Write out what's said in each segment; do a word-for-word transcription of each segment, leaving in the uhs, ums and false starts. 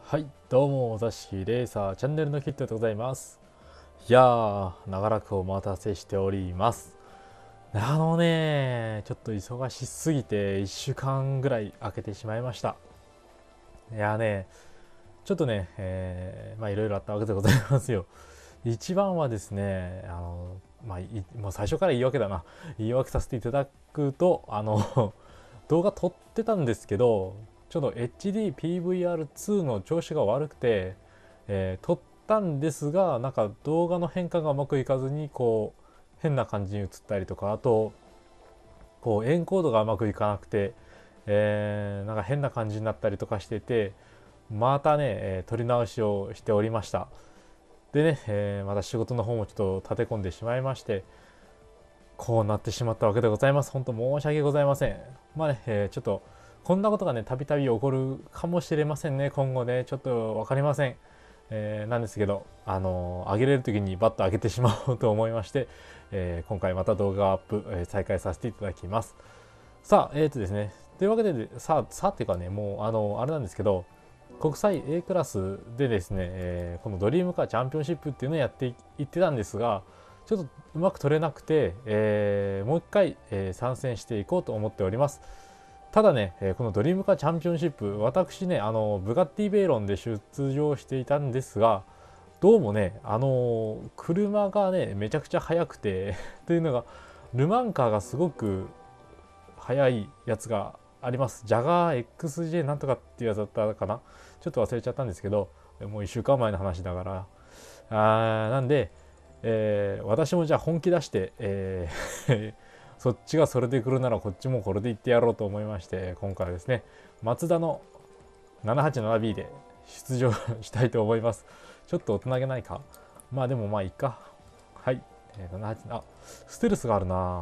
はい、どうも、座敷レーサーチャンネルのキットでございます。いやー、長らくお待たせしております。あのね、ちょっと忙しすぎていっしゅうかんぐらい空けてしまいました。いやーね、ちょっとね、えー、まあいろいろあったわけでございますよ。一番はですね、あの、まあ、いもう最初から言い訳だな。言い訳させていただくと、あの、動画撮ってたんですけど、ちょっと エイチディーピーブイアールツー の調子が悪くて、えー撮ったんですが、なんか動画の変換がうまくいかずに、こう、変な感じに映ったりとか、あと、こう、エンコードがうまくいかなくて、えーなんか変な感じになったりとかしてて、またね、えー撮り直しをしておりました。でね、えーまた仕事の方もちょっと立て込んでしまいまして、こうなってしまったわけでございます。本当申し訳ございません。まあね、えーちょっとこんなことがね、たびたび起こるかもしれませんね、今後ね、ちょっと分かりません。えーなんですけど、あのー上げれる時にバッと上げてしまおうと思いまして、えー今回また動画アップ、えー再開させていただきます。さあ、えーとですね、というわけで、さあ、さあっていうかね、もう、あのーあれなんですけど、国際 A クラスでですね、えーこのドリームカーチャンピオンシップっていうのをやっていってたんですが、ちょっとうまく取れなくて、えーもう一回、えー参戦していこうと思っております。ただね、えーこのドリームカーチャンピオンシップ、私ね、あのブガッティベイロンで出場していたんですが、どうもね、あの車がね、めちゃくちゃ速くてというのが、ルマンカーがすごく速いやつがあります。ジャガー エックスジェー なんとかっていうやつだったかな。ちょっと忘れちゃったんですけど、もういっしゅうかんまえの話だから。あーなんで、えー私もじゃあ本気出して、えーそっちがそれで来るならこっちもこれで行ってやろうと思いまして、今回はですね、マツダの ななはちななビー で出場したいと思います。ちょっと大人げないか。まあでもまあいいか。はい。えー、ななはち、あ、ステルスがあるな。うーん。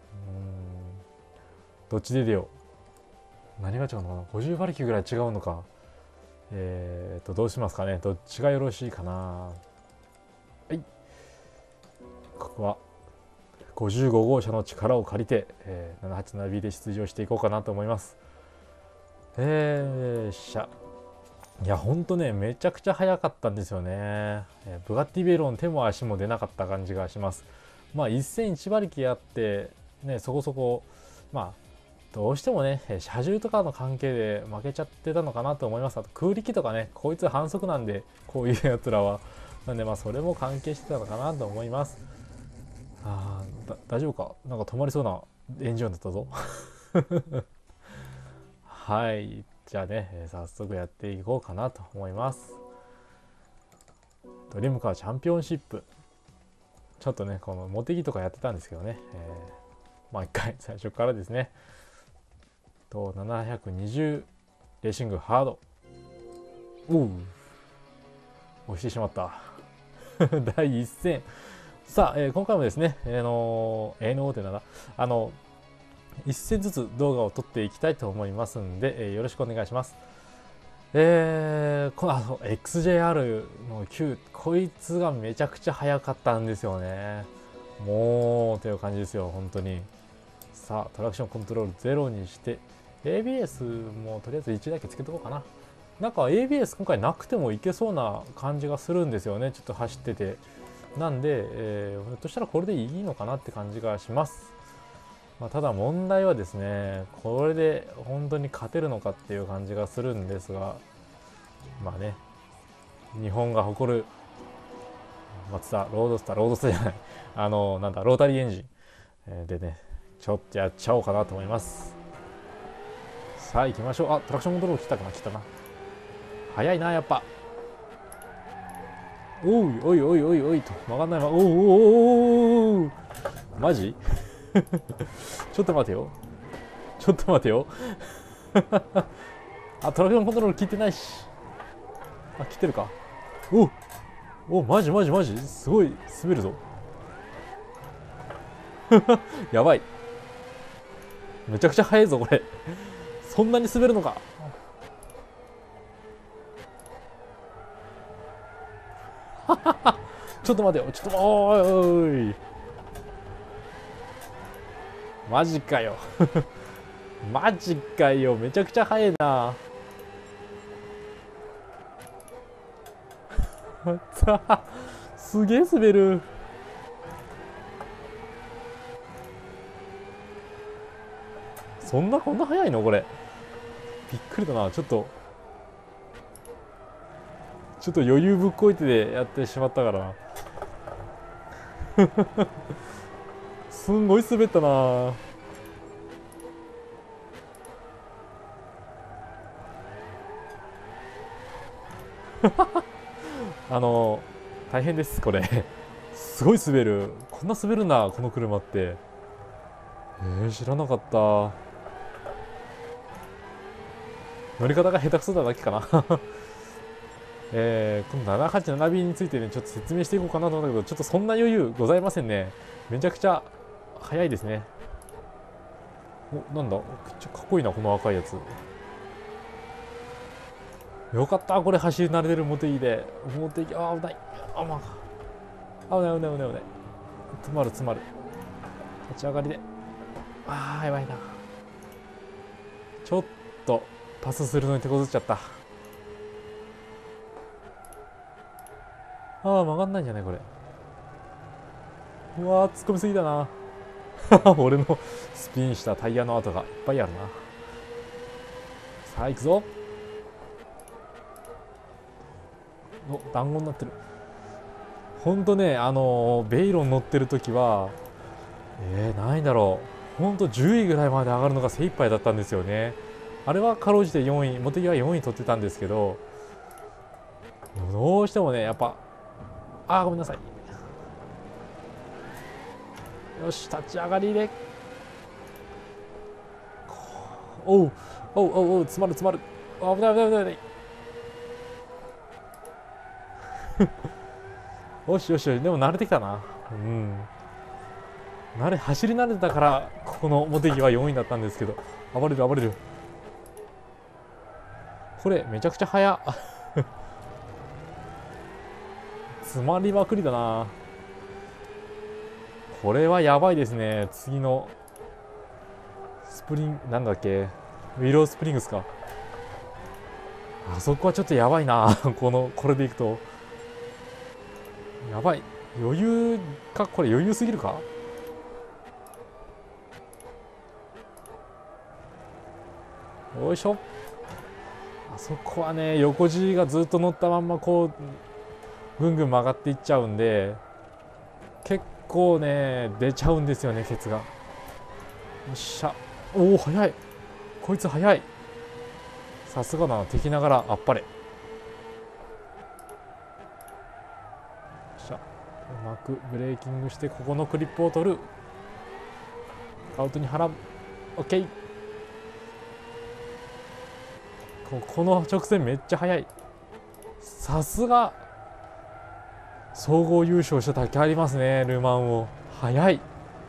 どっちで出よう。何が違うのかな？ ごじゅう 馬力ぐらい違うのか。えーと、どうしますかね。どっちがよろしいかな。はい。ここはごじゅうご号車の力を借りて、えー、ななはちななビー で出場していこうかなと思います。えー、しゃ。いや、ほんとね、めちゃくちゃ速かったんですよね。えーブガッティベロン手も足も出なかった感じがします。まあ、せんいち馬力あって、ね、そこそこ、まあ、どうしてもね、車重とかの関係で負けちゃってたのかなと思います。あと空力とかね、こいつ反則なんで、こういうやつらは。なんでまあそれも関係してたのかなと思います。あー大丈夫かなんか止まりそうなエンジンだったぞ。はい。じゃあね、えー早速やっていこうかなと思います。ドリームカーチャンピオンシップ。ちょっとね、このモテギとかやってたんですけどね。えー、まあ一回最初からですね。と、ななひゃくにじゅうレーシングハード。おう、押してしまった。だいいっ戦。さあ、えー今回もですね、えー、のー、えー、のーってなんだ、あの、いっ戦ずつ動画を撮っていきたいと思いますんで、えーよろしくお願いします。えー、このあの エックスジェイアール のきゅう、こいつがめちゃくちゃ速かったんですよね。もう、という感じですよ、本当に。さあ、トラクションコントロールゼロにして、エービーエス もとりあえずいちだけつけとこうかな。なんか エービーエス 今回なくてもいけそうな感じがするんですよね、ちょっと走ってて。なんで、えー、ひょっとしたらこれでいいのかなって感じがします。まあ、ただ問題はですね、これで本当に勝てるのかっていう感じがするんですが、まあね、日本が誇るマツダロードスター、ロードスターじゃない、あの、なんだ、ロータリーエンジン、えーでね、ちょっとやっちゃおうかなと思います。さあ行きましょう。あ、トラクションコントロール切ったかな、切ったな。早いな、やっぱ。おいおいおいおいおいと曲がんないまま、おうおうおうおうおう、マジ？ちょっと待てよ、ちょっと待てよ。あ、トラクションコントロール切ってないし。あ、切ってるか。おお、マジマジマジすごい滑るぞ。やばい、めちゃくちゃ速いぞこれ。そんなに滑るのか。ちょっと待てよ、ちょっと、おーいおい、マジかよ。マジかよ、めちゃくちゃ速いな。 すげえ滑る。そんなこんな速いのこれ。びっくりだな。ちょっとちょっと余裕ぶっこいてでやってしまったからな。すんごい滑ったな。あの大変ですこれ。すごい滑る。こんな滑るんだこの車って。えー、知らなかった。乗り方が下手くそなだけかな。えー、このななはちななビー についてねちょっと説明していこうかなと思ったけど、ちょっとそんな余裕ございませんね。めちゃくちゃ速いですね。お、なんだ、ちょかっこいいなこの赤いやつ。よかった、これ走り慣れてるモテギで。モテギ、あー危ない。あ、まあ、危ない危ない危ない危ない。詰まる詰まる。立ち上がりで。あーやばいな。ちょっとパスするのに手こずっちゃった。あー曲がんないんじゃないこれ。うわー突っ込みすぎだな。俺のスピンしたタイヤの跡がいっぱいあるな。さあ行くぞ。お、団子になってる。ほんとね、あのー、ベイロン乗ってる時はえー、ないだろう、ほんとじゅういぐらいまで上がるのが精一杯だったんですよね。あれはかろうじてよんい、茂木はよんい取ってたんですけど、どうしてもねやっぱ、あーごめんなさい。よし立ち上がりで、おうおうおうおう、詰まる詰まる。あ、危ない危ない危ない危ない。よしよしよし、でも慣れてきたな。うん、慣れ走り慣れてたからここの茂木はよんいだったんですけど、暴れる暴れる。これめちゃくちゃ速っ。詰まりまくりだな。これはやばいですね。次のスプリンなんだっけ、ウィロースプリングスか、あそこはちょっとやばいな。このこれでいくとやばい。余裕か、これ余裕すぎるか。よいしょ。あそこはね横地がずっと乗ったまんまこうぐんぐん曲がっていっちゃうんで、結構ね出ちゃうんですよねケツが。よっしゃ。おお速い、こいつ速い。さすがだな、敵ながらあっぱれ。よっしゃ。うまくブレーキングしてここのクリップを取る。アウトに払う。オッケー。この直線めっちゃ速い。さすが総合優勝しただけありますね、ル・マンを。速い。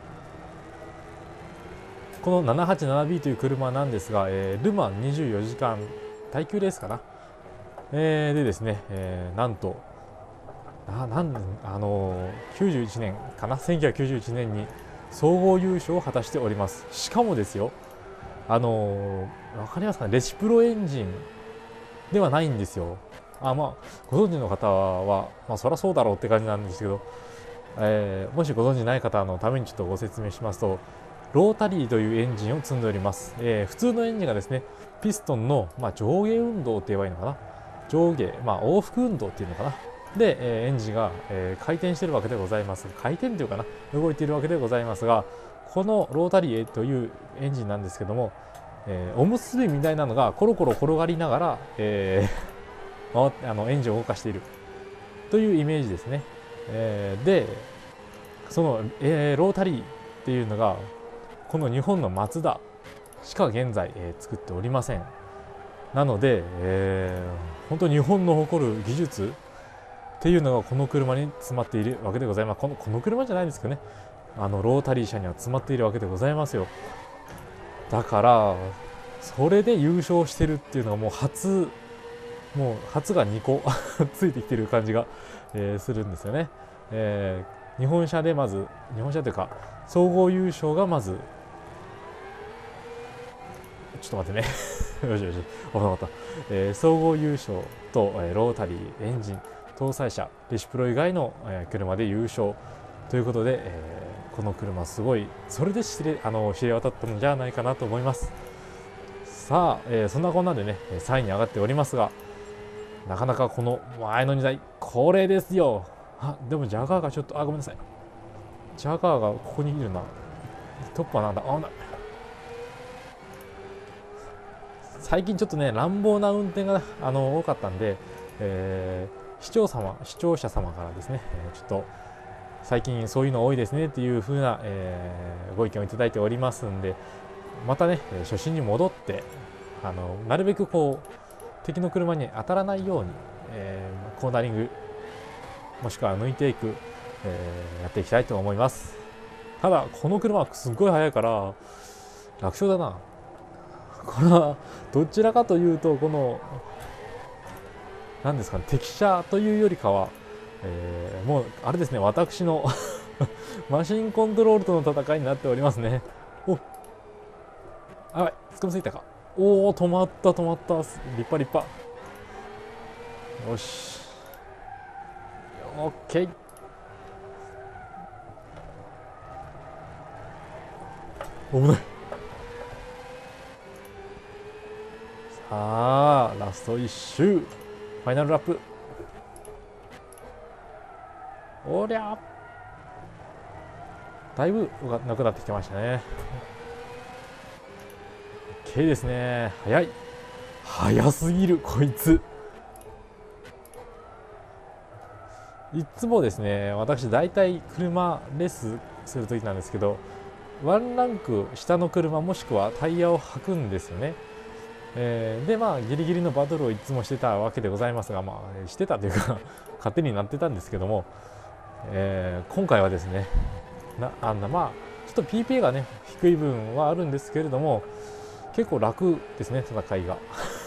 この ななはちななビー という車なんですが、えー、ル・マンにじゅうよじかん耐久レースかな、えー、でですね、えー、なんとななんあのー、きゅうじゅういちねんかな、せんきゅうひゃくきゅうじゅういちねんに総合優勝を果たしております。しかもですよ、あのー、分かりますかね、レシプロエンジンではないんですよ。あ、まあご存知の方は、まあ、そりゃそうだろうって感じなんですけど、えー、もしご存知ない方のためにちょっとご説明しますと、ロータリーというエンジンを積んでおります。えー、普通のエンジンがですね、ピストンの、まあ、上下運動って言えばいいのかな、上下、まあ、往復運動っていうのかな、で、えー、エンジンが、えー、回転しているわけでございます。回転というかな、動いているわけでございますが、このロータリーというエンジンなんですけども、えー、おむすびみたいなのがコロコロ転がりながら、えー、あのエンジンを動かしているというイメージですね。えー、でその、えー、ロータリーっていうのがこの日本のマツダしか現在、えー、作っておりません。なので、えー、本当に日本の誇る技術っていうのがこの車に詰まっているわけでございます。このこの車じゃないですけどね、あのロータリー車には詰まっているわけでございますよ。だからそれで優勝してるっていうのがもう初もう初がにこついてきてる感じが、えー、するんですよね。えー、日本車でまず日本車というか総合優勝がまず、ちょっと待ってね。よしよし分かった、えー、総合優勝と、えー、ロータリーエンジン搭載車レシプロ以外の、えー、車で優勝ということで、えー、この車すごいそれで知れあの知れ渡ったのじゃないかなと思います。さあ、えー、そんなこんなでねさんいに上がっておりますが、なかなかこの前のにだいこれですよ。あ、でもジャガーがちょっと、あ、ごめんなさい、ジャガーがここにいるな。トップはなんだ、あ、な最近ちょっとね乱暴な運転があの多かったんで、えー、視聴様視聴者様からですね、えー、ちょっと最近そういうの多いですねっていう風な、えー、ご意見をいただいておりますんで、またね初心に戻ってあのなるべくこう敵の車に当たらないように、えー、コーナリングもしくは抜いていく、えー、やっていきたいと思います。ただこの車はすっごい速いから楽勝だな。これはどちらかというとこの何ですかね、敵車というよりかは、えー、もうあれですね、私のマシンコントロールとの戦いになっておりますね。お、あ、やばい、つかみすぎたか。おお、止まった止まった、立派立派。よし、オッケー。危ない。さあラストいっ周、ファイナルラップ。おりゃ、だいぶなくなってきてましたね。 OK ですね。早い、早すぎるこいつ。いつもですね、私大体車レースする時なんですけど、ワンランク下の車もしくはタイヤを履くんですよね。えー、でまあギリギリのバトルをいつもしてたわけでございますが、まあしてたというか勝手になってたんですけども、えー、今回はですね、なあんなまあちょっと ピーピー がね低い分はあるんですけれども、結構楽ですね、戦いが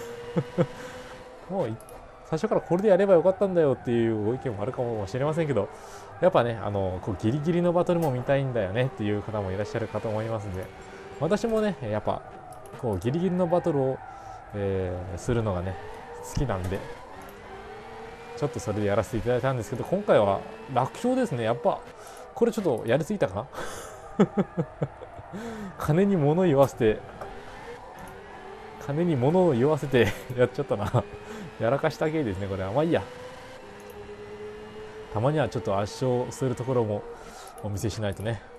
もう最初からこれでやればよかったんだよっていうご意見もあるかもしれませんけど、やっぱねあのこうギリギリのバトルも見たいんだよねっていう方もいらっしゃるかと思いますんで、私もねやっぱこうギリギリのバトルを、えー、するのがね好きなんで、ちょっとそれでやらせていただいたんですけど、今回は楽勝ですね。やっぱこれちょっとやりすぎたかな金に物を言わせて金に物を言わせてやっちゃったなやらかした系ですねこれは。まあいいや、たまにはちょっと圧勝するところもお見せしないとね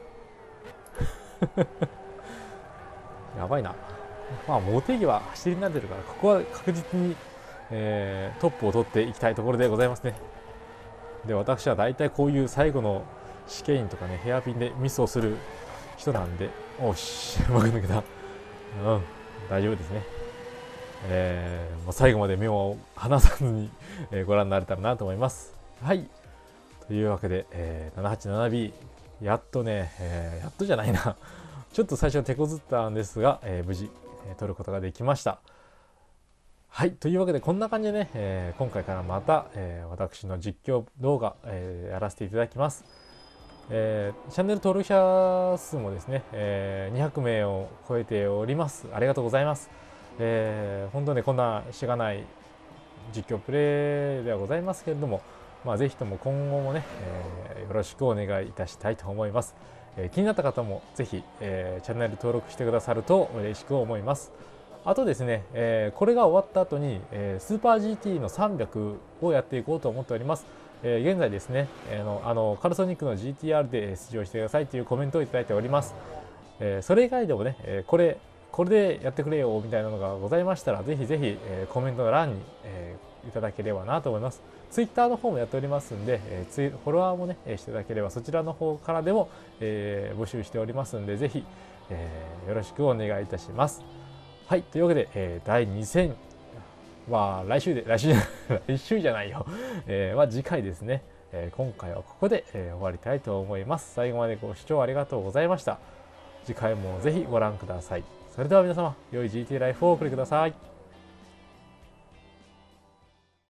やばいな。まあ茂木は走りになってるから、ここは確実に、えー、トップを取っていきたいところでございますね。で私は大体こういう最後の試験員とかねヘアピンでミスをする人なんで、おしうまく抜けた。うん、大丈夫ですね。えー、最後まで目を離さずにご覧になれたらなと思います。はい、というわけで、えー、ななはちななビー やっとね、えー、やっとじゃないなちょっと最初は手こずったんですが、えー、無事、えー、取ることができました。はい、というわけでこんな感じでね、えー、今回からまた、えー、私の実況動画、えー、やらせていただきます。えー、チャンネル登録者数もですね、えー、にひゃくめいを超えております。ありがとうございます。えー、本当ねこんなしがない実況プレイではございますけれども、まあ、ぜひとも今後もね、えー、よろしくお願いいたしたいと思います。えー、気になった方もぜひ、えー、チャンネル登録してくださると嬉しく思います。あとですね、えー、これが終わった後に、えー、スーパー ジーティー のさんびゃくをやっていこうと思っております。えー、現在ですね、えー、のあのカルソニックの ジーティーアール で出場してくださいというコメントをいただいております。えー、それ以外でもね、えー、これこれでやってくれよみたいなのがございましたら、ぜひぜひ、えー、コメントの欄に、えー、いただければなと思います。ツイッターの方もやっておりますんで、えー、ツイフォロワーもねしていただければそちらの方からでも、えー、募集しておりますんで、ぜひ、えー、よろしくお願いいたします。はい、というわけで、えー、だいに戦は来週で来週じゃない来週じゃないよ、えー、は次回ですね。えー、今回はここで、えー、終わりたいと思います。最後までご視聴ありがとうございました。次回もぜひご覧ください。それでは皆様、良い ジーティー ライフをお送りください。